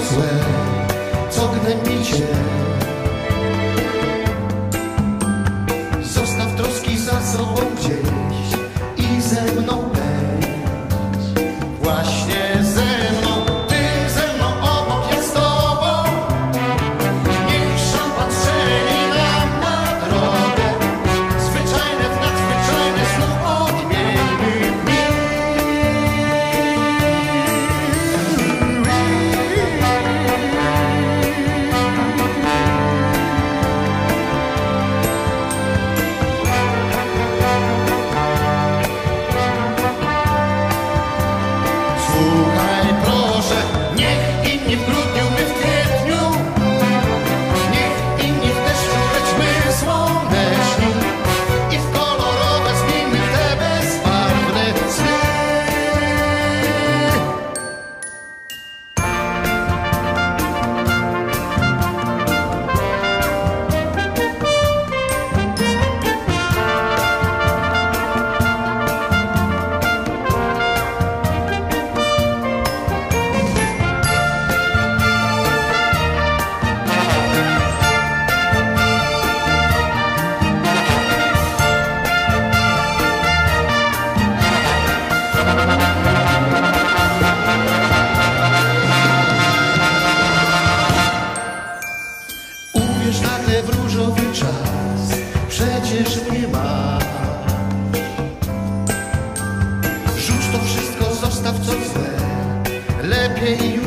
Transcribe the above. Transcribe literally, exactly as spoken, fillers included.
złe, co gnębicie. Zostaw troski za sobą gdzieś i ze mną będź. Właśnie ze mną, ty ze mną, obok ja z tobą. Niech szampan strzeli nam na drogę, zwyczajne w nadzwyczajne znów odmienimy dni. Słuchaj proszę, niech inni w grudniu, my w kwietniu. Niech inni w deszczu, lecz my słoneczni. I w kolorowe zmieńmy te bezbarwne sny. Uwierz nagle w różowy czas, przecież nie ma. Rzuć to wszystko, zostaw co złe, lepiej